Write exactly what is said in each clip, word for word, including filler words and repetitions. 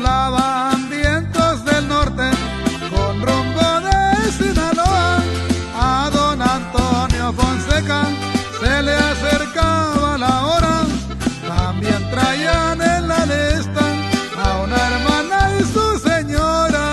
Soplaban vientos del norte con rumbo de Sinaloa. A don Antonio Fonseca se le acercaba la hora. También traían en la lista a una hermana y su señora.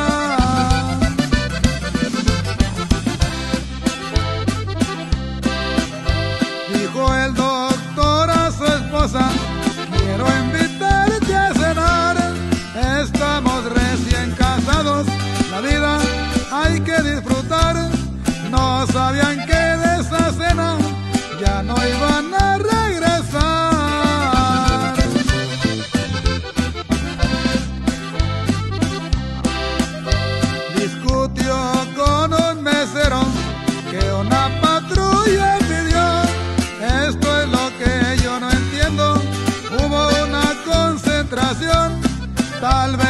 Dijo el doctor a su esposa: quiero invitarte a cenar. Estamos recién casados, la vida hay que disfrutar. No sabían que de esa cena ya no iban a regresar. Discutió con un mesero que una patrulla pidió. Esto es lo que yo no entiendo. Hubo una concentración, tal vez